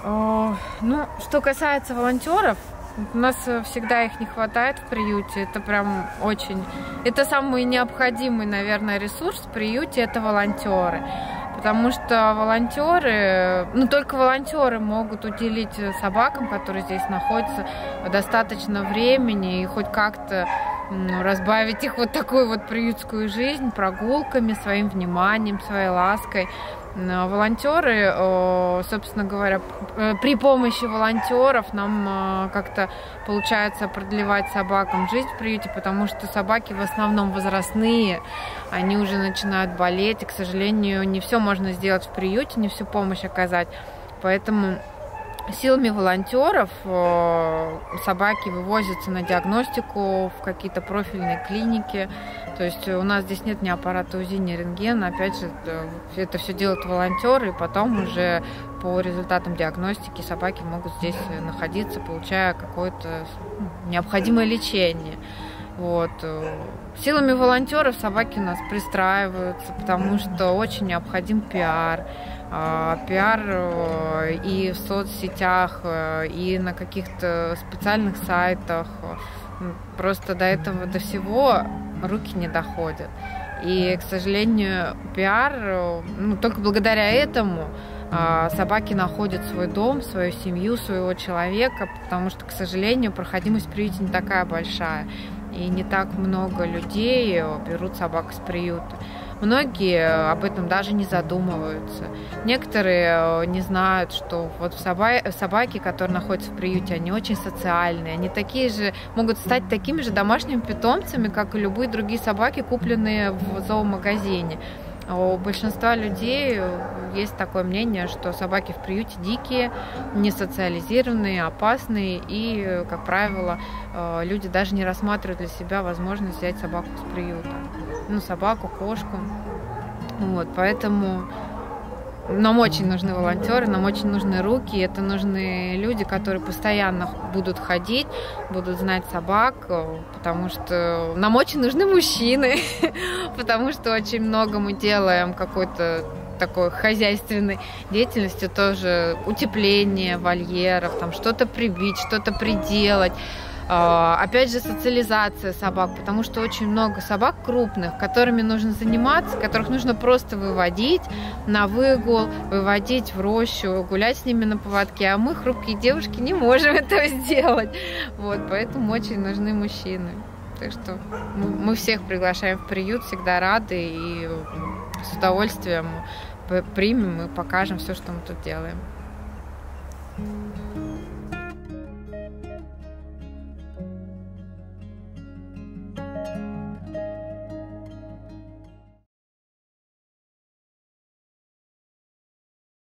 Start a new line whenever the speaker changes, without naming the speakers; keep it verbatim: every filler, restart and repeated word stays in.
Ну, что касается волонтеров, у нас всегда их не хватает в приюте. Это прям очень... Это самый необходимый, наверное, ресурс в приюте – это волонтеры. Потому что волонтеры, ну только волонтеры могут уделить собакам, которые здесь находятся, достаточно времени и хоть как-то ну, разбавить их вот такую вот приютскую жизнь прогулками, своим вниманием, своей лаской. Волонтеры, собственно говоря, при помощи волонтеров нам как-то получается продлевать собакам жизнь в приюте, потому что собаки в основном возрастные, они уже начинают болеть, и, к сожалению, не все можно сделать в приюте, не всю помощь оказать. Поэтому силами волонтеров собаки вывозятся на диагностику в какие-то профильные клиники. То есть у нас здесь нет ни аппарата УЗИ, ни рентгена. Опять же, это все делают волонтеры, и потом уже по результатам диагностики собаки могут здесь находиться, получая какое-то необходимое лечение. Вот. Силами волонтеров собаки у нас пристраиваются, потому что очень необходим пиар. Пиар и в соцсетях, и на каких-то специальных сайтах. Просто до этого, до всего руки не доходят. И, к сожалению, пиар, ну, только благодаря этому собаки находят свой дом, свою семью, своего человека, потому что, к сожалению, проходимость в приюте не такая большая. И не так много людей берут собак из приюта. Многие об этом даже не задумываются. Некоторые не знают, что вот собаки, которые находятся в приюте, они очень социальные. Они такие же, могут стать такими же домашними питомцами, как и любые другие собаки, купленные в зоомагазине. У большинства людей есть такое мнение, что собаки в приюте дикие, не социализированные, опасные, и, как правило, люди даже не рассматривают для себя возможность взять собаку с приюта. Ну, собаку, кошку. Вот, поэтому нам очень нужны волонтеры, нам очень нужны руки, это нужны люди, которые постоянно будут ходить, будут знать собак, потому что нам очень нужны мужчины, потому что очень много мы делаем какой-то такой хозяйственной деятельности, тоже утепление вольеров, там что-то прибить, что-то приделать. Опять же, социализация собак, потому что очень много собак крупных, которыми нужно заниматься, которых нужно просто выводить на выгул, выводить в рощу, гулять с ними на поводке, а мы, хрупкие девушки, не можем этого сделать. Вот, поэтому очень нужны мужчины. Так что мы всех приглашаем в приют, всегда рады и с удовольствием примем и покажем все, что мы тут делаем.